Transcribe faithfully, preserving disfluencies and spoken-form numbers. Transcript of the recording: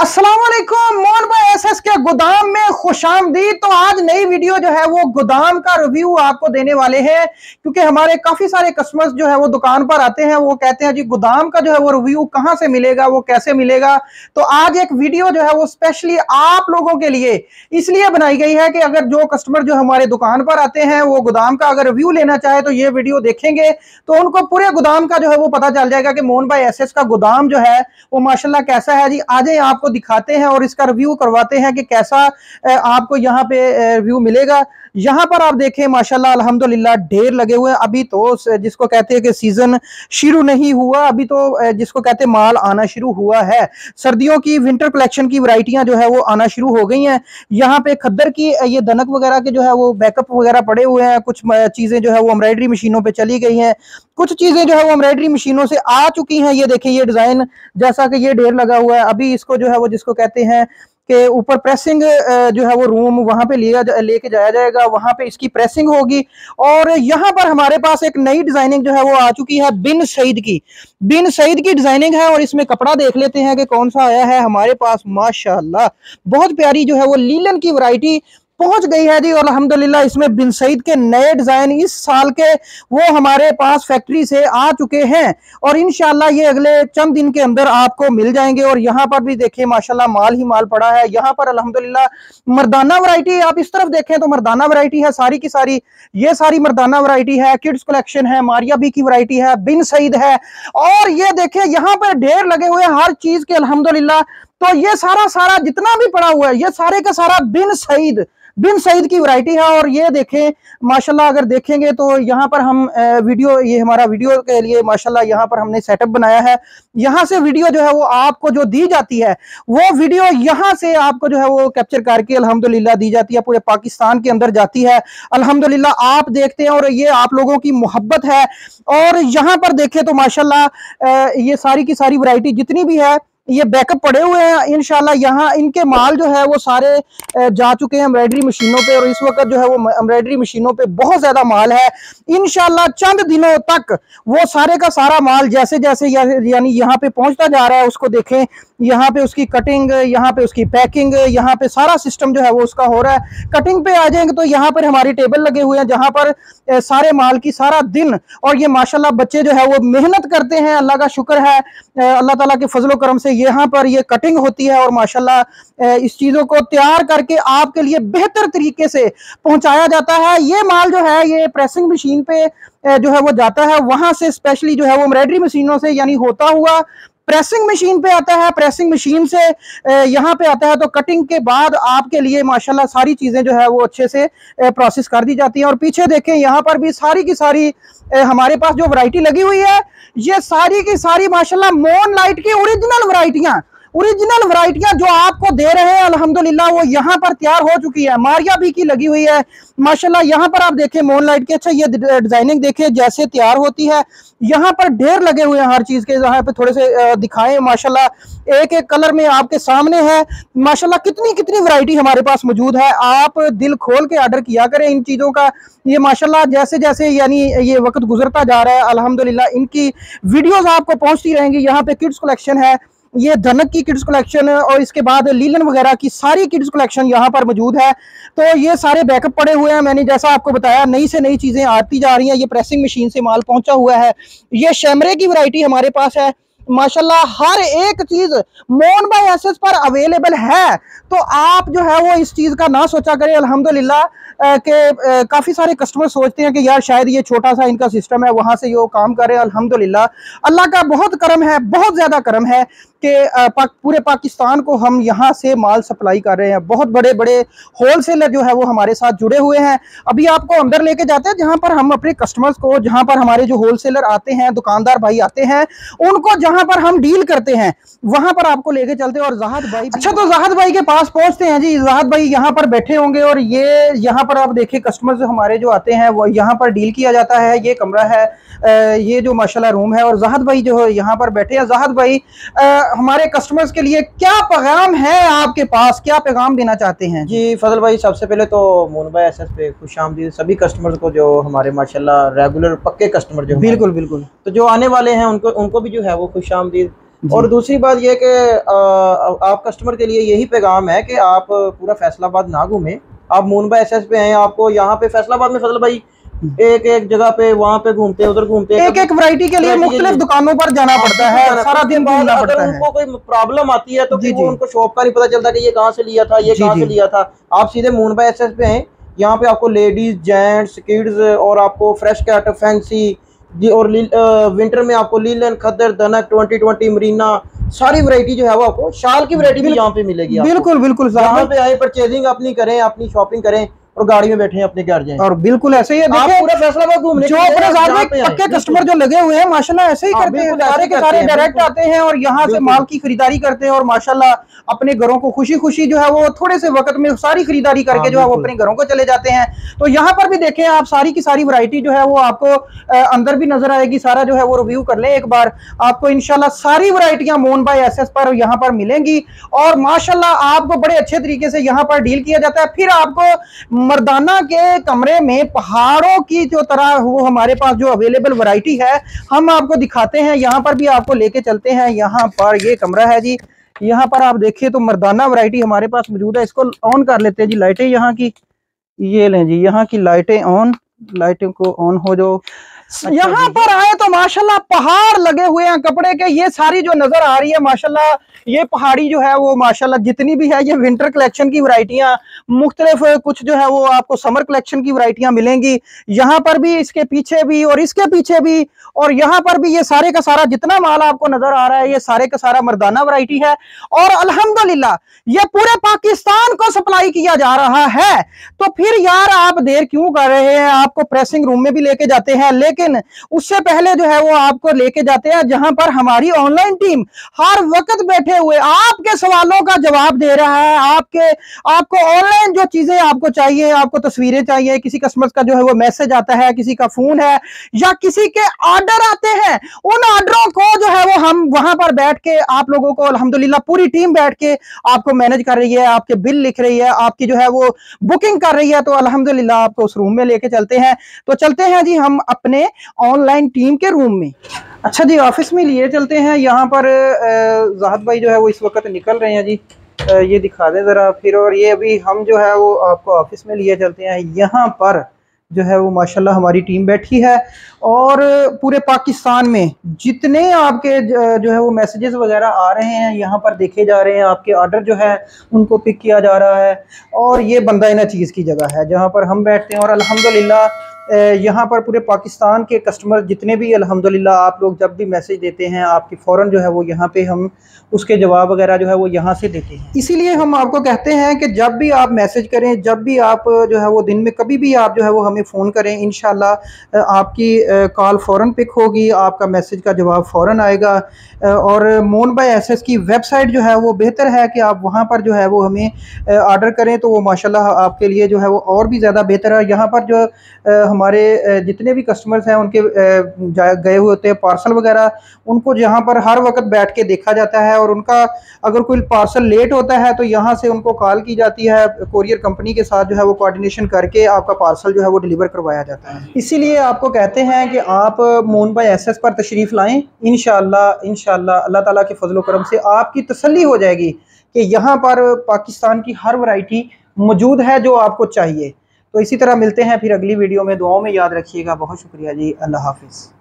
अस्सलाम वालेकुम। मोहन भाई एसएस के गोदाम में खुशामदीद। तो आज नई वीडियो जो है वो गोदाम का रिव्यू आपको देने वाले हैं, क्योंकि हमारे काफी सारे कस्टमर्स जो है वो दुकान पर आते हैं, वो कहते हैं जी गोदाम का जो है वो रिव्यू कहां से मिलेगा, वो कैसे मिलेगा। तो आज एक वीडियो जो है वो स्पेशली आप लोगों के लिए इसलिए बनाई गई है कि अगर जो कस्टमर जो हमारे दुकान पर आते हैं वो गोदाम का अगर रिव्यू लेना चाहे तो ये वीडियो देखेंगे तो उनको पूरे गोदाम का जो है वो पता चल जाएगा कि मोहन भाई एसएस का गोदाम जो है वो माशाल्लाह कैसा है जी। आज आपको दिखाते हैं और इसका रिव्यू करवाते हैं कि कैसा आपको यहाँ पे रिव्यू मिलेगा। यहाँ पर आप देखें माशाल्लाह अल्हम्दुलिल्लाह ढेर लगे हुए हैं। अभी तो जिसको कहते हैं कि सीजन शुरू नहीं हुआ, अभी तो जिसको कहते हैं माल आना शुरू हुआ है। सर्दियों की विंटर कलेक्शन की वैरायटियां जो है वो आना शुरू हो गई हैं। यहाँ पे खद्दर की ये दनक वगैरह के जो है वो बैकअप वगैरह पड़े हुए हैं। कुछ चीजें जो है वो एम्ब्रॉयडरी मशीनों पे चली गई हैं, कुछ चीजें जो है वो एम्ब्रॉयडरी मशीनों से आ चुकी हैं। ये देखें ये डिजाइन जैसा कि ये ढेर लगा हुआ है। अभी इसको जो है वो जिसको कहते हैं कि ऊपर प्रेसिंग जो है वो रूम वहां पे लिया लेके जाया जाएगा, वहां पे इसकी प्रेसिंग होगी। और यहाँ पर हमारे पास एक नई डिजाइनिंग जो है वो आ चुकी है बिन सईद की। बिन सईद की डिजाइनिंग है और इसमें कपड़ा देख लेते हैं कि कौन सा आया है हमारे पास। माशाल्लाह बहुत प्यारी जो है वो लीलन की वैरायटी पहुंच गई है जी। और अल्हम्दुलिल्लाह इसमें बिन सईद के नए डिजाइन इस साल के वो हमारे पास फैक्ट्री से आ चुके हैं और इंशाल्लाह ये अगले चंद दिन के अंदर आपको मिल जाएंगे। और यहाँ पर भी देखें माशाल्लाह माल ही माल पड़ा है। यहाँ पर अल्हम्दुलिल्लाह मर्दाना वैरायटी, आप इस तरफ देखें तो मर्दाना वैरायटी है सारी की सारी। ये सारी मर्दाना वैरायटी है, किड्स कलेक्शन है, मारिया बी की वैरायटी है, बिन सईद है। और ये देखें यहाँ पर ढेर लगे हुए हर चीज के अल्हम्दुलिल्लाह। तो ये सारा सारा जितना भी पड़ा हुआ है ये सारे का सारा बिन सईद बिन सईद की वैरायटी है। और ये देखें माशाल्लाह अगर देखेंगे तो यहाँ पर हम वीडियो, ये हमारा वीडियो के लिए माशाल्लाह यहाँ पर हमने सेटअप बनाया है। यहाँ से वीडियो जो है वो आपको जो दी जाती है वो वीडियो यहाँ से आपको जो है वो कैप्चर करके अल्हम्दुलिल्लाह दी जाती है, पूरे पाकिस्तान के अंदर जाती है। अल्हम्दुलिल्लाह आप देखते हैं और ये आप लोगों की मोहब्बत है। और यहाँ पर देखें तो माशाल्लाह ये सारी की सारी वैरायटी जितनी भी है ये बैकअप पड़े हुए हैं। इंशाल्लाह यहाँ इनके माल जो है वो सारे जा चुके हैं एम्ब्रॉयडरी मशीनों पे और इस वक्त जो है वो एम्ब्रॉयडरी मशीनों पे बहुत ज्यादा माल है। इंशाल्लाह चंद दिनों तक वो सारे का सारा माल जैसे जैसे यानी यहाँ पे पहुंचता जा रहा है उसको देखें। यहाँ पे उसकी कटिंग, यहाँ पे उसकी पैकिंग, यहाँ पे सारा सिस्टम जो है वो उसका हो रहा है। कटिंग पे आ जाएंगे तो यहाँ पर हमारी टेबल लगे हुए हैं जहाँ पर सारे माल की सारा दिन। और ये माशाल्लाह बच्चे जो है वो मेहनत करते हैं, अल्लाह का शुक्र है, अल्लाह ताला के फजलो करम से यहाँ पर ये कटिंग होती है और माशाल्लाह इस चीजों को तैयार करके आपके लिए बेहतर तरीके से पहुंचाया जाता है। ये माल जो है ये प्रेसिंग मशीन पे जो है वो जाता है, वहां से स्पेशली जो है वो एम्ब्रॉयडरी मशीनों से यानी होता हुआ प्रेसिंग मशीन पे आता है। प्रेसिंग मशीन से यहाँ पे आता है तो कटिंग के बाद आपके लिए माशाल्लाह सारी चीजें जो है वो अच्छे से प्रोसेस कर दी जाती है। और पीछे देखें यहाँ पर भी सारी की सारी हमारे पास जो वैरायटी लगी हुई है ये सारी की सारी माशाल्लाह मोन लाइट की ओरिजिनल वैरायटियां ओरिजिनल वैरायटियां जो आपको दे रहे हैं अल्हम्दुलिल्लाह वो यहाँ पर तैयार हो चुकी है। मारिया भी की लगी हुई है माशाल्लाह। यहाँ पर आप देखें मोन लाइट के, अच्छा ये डिजाइनिंग देखें जैसे तैयार होती है। यहाँ पर ढेर लगे हुए हैं हर चीज के, यहाँ पे थोड़े से दिखाएं माशाल्लाह एक एक कलर में आपके सामने है। माशाल्लाह कितनी कितनी वैरायटी हमारे पास मौजूद है। आप दिल खोल के ऑर्डर किया करें इन चीजों का। ये माशाल्लाह जैसे जैसे यानी ये वक्त गुजरता जा रहा है अल्हम्दुलिल्लाह इनकी वीडियोस आपको पहुंचती रहेंगी। यहाँ पे किड्स कलेक्शन है, ये धनक की किड्स कलेक्शन और इसके बाद लीलन वगैरह की सारी किड्स कलेक्शन यहाँ पर मौजूद है। तो ये सारे बैकअप पड़े हुए हैं। मैंने जैसा आपको बताया नई से नई चीजें आती जा रही हैं। ये प्रेसिंग मशीन से माल पहुंचा हुआ है। ये शैमरे की वैरायटी हमारे पास है माशाल्लाह। हर एक चीज मोन बाय एसएस पर अवेलेबल है। तो आप जो है वो इस चीज का ना सोचा करें अल्हम्दुलिल्लाह के काफी सारे कस्टमर सोचते हैं कि यार शायद ये छोटा सा इनका सिस्टम है वहां से ये काम कर रहे हैं। अल्हम्दुलिल्लाह अल्लाह का बहुत करम है, बहुत ज्यादा करम है कि पाक, पूरे पाकिस्तान को हम यहाँ से माल सप्लाई कर रहे हैं। बहुत बड़े बड़े होलसेलर जो है वो हमारे साथ जुड़े हुए हैं। अभी आपको अंदर लेके जाते हैं जहाँ पर हम अपने कस्टमर्स को, जहाँ पर हमारे जो होलसेलर आते हैं, दुकानदार भाई आते हैं, उनको जहाँ पर हम डील करते हैं वहां पर आपको लेके चलते हैं। और जाहद भाई, अच्छा तो जाहद भाई के पास पहुंचते हैं जी। जाहद भाई यहाँ पर बैठे होंगे और ये यहाँ पर आप देखिए कस्टमर्स हमारे जो आते हैं वो यहाँ पर डील किया जाता है। ये कमरा है, ये जो माशाल्लाह रूम है और जाहद भाई जो है यहाँ पर बैठे हैं। जाहद भाई हमारे कस्टमर्स के लिए क्या पैगाम है आपके पास, क्या पैगाम देना चाहते हैं? जी फजल भाई, सबसे पहले तो मोहन भाई एसएस पे खुशामदीद सभी कस्टमर्स को जो हमारे माशाल्लाह रेगुलर पक्के कस्टमर जो बिल्कुल बिल्कुल तो जो आने वाले हैं उनको उनको भी जो है वो खुशामदीद। और दूसरी बात यह कि आप कस्टमर के लिए यही पैगाम है कि आप पूरा फैसलाबाद ना घूमें, आप मूनबा एसएस पे हैं। आपको यहाँ पे फैसलाबाद में फजल भाई एक एक जगह पे वहाँ पे घूमते हैं, उधर घूमते हैं, एक एक वैरायटी के लिए मुख्तलिफ दुकानों पर जाना पड़ता है, सारा दिन घूमना पड़ता है। उनको कोई प्रॉब्लम आती है तो वो उनको शॉप का नहीं पता चलता कि ये कहाँ से लिया था, ये कहाँ से लिया था। आप सीधे मूनबा एसएस पे हैं, यहाँ पे आपको लेडीज, जेंट्स, किड्स और आपको फ्रेश कैट, फैंसी जी, और विंटर में आपको लीलन, खद्दर, दनक, ट्वेंटी ट्वेंटी, मरीना, सारी वैरायटी जो है वो आपको शाल की वैरायटी भी यहाँ पे मिलेगी। बिल्कुल बिल्कुल, यहाँ पे आए, परचेजिंग अपनी करें, अपनी शॉपिंग करें और गाड़ी में बैठे अपने घर जाएं। और बिल्कुल ऐसे ही है, देखिए पूरा फैसलाबाद घूमने जो अपने साथ में पक्के कस्टमर जो लगे हुए हैं माशाल्लाह ऐसे ही करते हैं, सारे के सारे डायरेक्ट आते हैं और यहाँ से माल की खरीदारी करते हैं और माशाल्लाह अपने घरों को खुशी खुशी जो है वो थोड़े से वक्त में सारी खरीदारी करके जो है वो अपने घरों को चले जाते हैं। तो यहाँ पर भी देखें आप, सारी की सारी वैरायटी जो है वो आपको अंदर भी नजर आएगी, सारा जो है वो रिव्यू कर लें एक बार, आपको इंशाल्लाह सारी वैरायटियां मूनबा एसएस पर यहाँ पर मिलेंगी और माशाल्लाह आपको बड़े अच्छे तरीके से यहाँ पर डील किया जाता है। फिर आपको मर्दाना के कमरे में पहाड़ों की जो तरह वो हमारे पास जो अवेलेबल वैरायटी है हम आपको दिखाते हैं, यहाँ पर भी आपको लेके चलते हैं। यहाँ पर ये कमरा है जी, यहाँ पर आप देखिए तो मर्दाना वैरायटी हमारे पास मौजूद है। इसको ऑन कर लेते हैं जी, लाइटें यहाँ की, ये लें जी यहाँ की लाइटें ऑन, लाइटें को ऑन हो जो यहाँ पर आए तो माशाल्लाह पहाड़ लगे हुए हैं कपड़े के। ये सारी जो नजर आ रही है माशाल्लाह ये पहाड़ी जो है वो माशाल्लाह जितनी भी है ये विंटर कलेक्शन की वैरायटियां, मुख्तलिफ कुछ जो है वो आपको समर कलेक्शन की वैरायटियां मिलेंगी। यहाँ पर भी, इसके पीछे भी और इसके पीछे भी और यहाँ पर भी, ये सारे का सारा जितना माल आपको नजर आ रहा है ये सारे का सारा मर्दाना वैरायटी है और अल्हम्दुलिल्लाह ये पूरे पाकिस्तान को सप्लाई किया जा रहा है। तो फिर यार आप देर क्यों कर रहे हैं, आपको प्रेसिंग रूम में भी लेके जाते हैं, लेकिन उससे पहले जो है वो आपको लेके जाते हैं जहां पर हमारी ऑनलाइन टीम हर वक्त बैठे हुए आपके सवालों का जवाब दे रहा है। आपके आपको ऑनलाइन जो चीजें आपको चाहिए, आपको तस्वीरें चाहिए, किसी कस्टमर का जो है वो मैसेज आता है, किसी का फोन है या किसी के ऑर्डर आते हैं, उन ऑर्डरों को जो है वो हम वहां पर बैठ के आप लोगों को अल्हम्दुलिल्लाह पूरी टीम बैठ के आपको मैनेज कर रही है, आपके बिल लिख रही है, आपकी जो है वो बुकिंग कर रही है। तो अल्हम्दुलिल्लाह आपको उस रूम में लेके चलते हैं। तो चलते हैं जी हम अपने ऑनलाइन टीम के रूम में। अच्छा जी, ऑफिस में लिए चलते हैं। यहाँ पर ज़ाहिद भाई जो है वो इस वक्त निकल रहे हैं जी, ये दिखा दें ज़रा फिर। और ये अभी हम जो है वो आपको ऑफिस में लिए चलते हैं। यहाँ पर जो है वो माशाल्लाह हमारी टीम बैठी है और पूरे पाकिस्तान में जितने आपके जो है वो मैसेजेस वगैरह आ रहे हैं यहाँ पर देखे जा रहे हैं, आपके ऑर्डर जो है उनको पिक किया जा रहा है। और ये बंदा इना चीज़ की जगह है जहाँ पर हम बैठते हैं और अल्हम्दुलिल्लाह यहाँ पर पूरे पाकिस्तान के कस्टमर जितने भी अल्हम्दुलिल्लाह आप लोग जब भी मैसेज देते हैं आपकी फ़ौरन जो है वो यहाँ पे हम उसके जवाब वगैरह जो है वो यहाँ से देते हैं। इसीलिए हम आपको कहते हैं कि जब भी आप मैसेज करें, जब भी आप जो है वो दिन में कभी भी आप जो है वो हमें फ़ोन करें, इंशाल्लाह आपकी कॉल फ़ौरन पिक होगी, आपका मैसेज का जवाब फ़ौरन आएगा। और मूनबा एसएस की वेबसाइट जो है वो बेहतर है कि आप वहाँ पर जो है वो हमें ऑर्डर करें तो वो माशाल्लाह आपके लिए जो है वो और भी ज़्यादा बेहतर है। यहाँ पर जो हमारे जितने भी कस्टमर्स हैं उनके गए हुए होते हैं पार्सल वगैरह, उनको यहाँ पर हर वक्त बैठ के देखा जाता है और उनका अगर कोई पार्सल लेट होता है तो यहाँ से उनको कॉल की जाती है, कोरियर कंपनी के साथ जो है वो कोऑर्डिनेशन करके आपका पार्सल जो है वो डिलीवर करवाया जाता है। इसीलिए आपको कहते हैं कि आप मूनबा एसएस पर तशरीफ़ लाएँ, इंशाअल्लाह इंशाअल्लाह अल्लाह ताला के फजल करम से आपकी तसल्ली हो जाएगी कि यहाँ पर पाकिस्तान की हर वैरायटी मौजूद है जो आपको चाहिए। तो इसी तरह मिलते हैं फिर अगली वीडियो में, दुआओं में याद रखिएगा। बहुत शुक्रिया जी, अल्लाह हाफिज़।